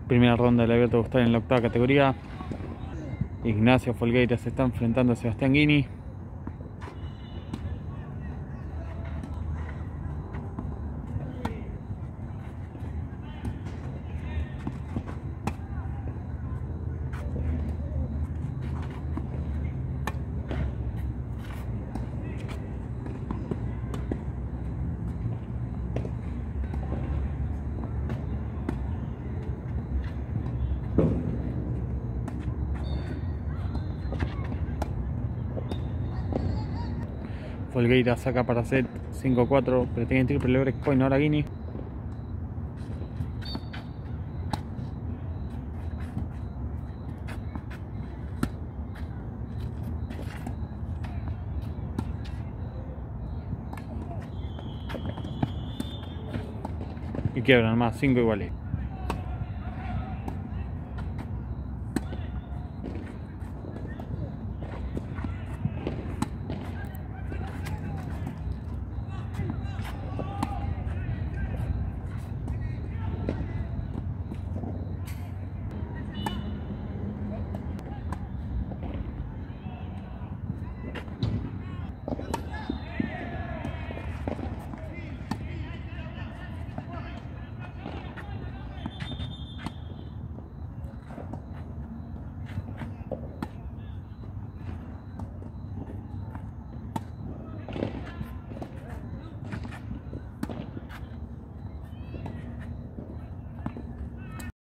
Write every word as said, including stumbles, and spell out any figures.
Primera ronda del Abierto de Australia en la octava categoría. Ignacio Folgueira se está enfrentando a Sebastián Guini. Folgueira saca para set cinco cuatro, pero tiene triple break point ahora Guini. Y quiebran más, cinco iguales.